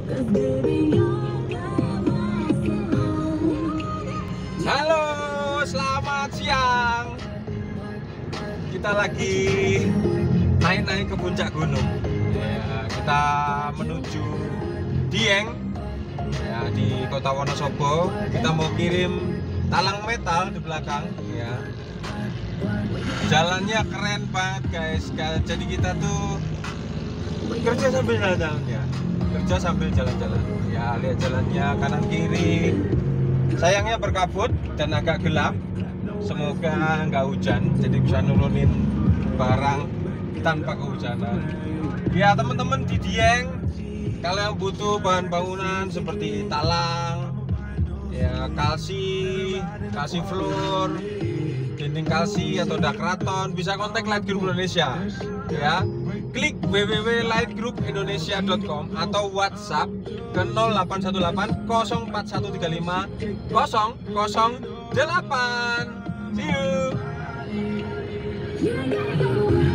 Halo, selamat siang. Kita lagi naik-naik ke puncak gunung. Ya, kita menuju Dieng, ya, di Kota Wonosobo. Kita mau kirim talang metal di belakang. Ya. Jalannya keren banget, guys. Jadi kita tuh kerja sambil jalan-jalan ya. Kerja sambil jalan-jalan. Ya, lihat jalannya kanan kiri. Sayangnya berkabut dan agak gelap. Semoga nggak hujan, jadi bisa nurunin barang tanpa kehujanan. Ya teman-teman di Dieng, kalau yang butuh bahan bangunan seperti talang, ya kalsi floor, dinding kalsi atau dakraton, bisa kontak Light Group Indonesia. Ya, klik www.lightgroupindonesia.com atau WhatsApp ke 0818 04135 008. See you.